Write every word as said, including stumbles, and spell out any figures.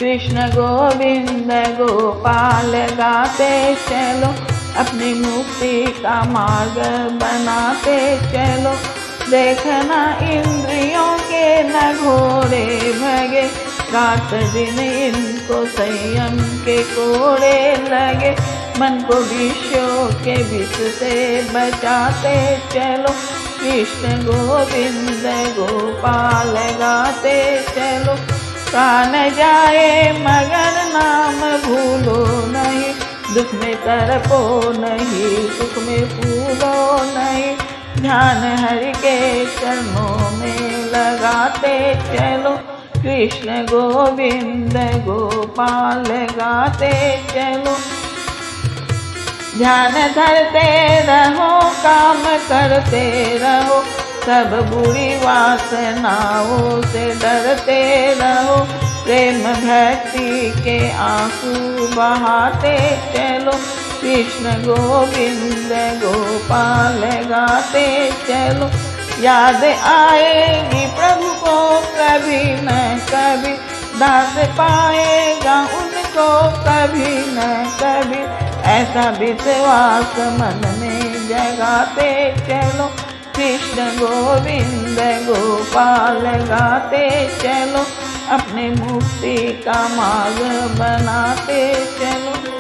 कृष्ण गोविंद गोपाल गाते चलो, अपनी मुक्ति का मार्ग बनाते चलो। देखना इंद्रियों के न घोड़े भगे, रात दिन इनको संयम के कोड़े लगे। मन को विषयों के विष से बचाते चलो, कृष्ण गोविंद गोपाल गाते चलो। प्राण जाए मगर नाम भूलो नहीं, दुख में तरपो नहीं, सुख में फूलो नहीं। ध्यान हरि के चरणों में लगाते चलो, कृष्ण गोविंद गोपाल गाते चलो। ध्यान धरते रहो, काम करते रहो, सब बुरी वासनाओं से डरते रहो। प्रेम भक्ति के आंसू बहाते चलो, कृष्ण गोविंद गोपाल गाते चलो। याद आएगी प्रभु को कभी न कभी, दास पाएगा उनको कभी न कभी। ऐसा विश्वास मन में जगाते चलो, कृष्ण गोविंद गोपाल गाते चलो। अपने मुक्ति का मार्ग बनाते चलो।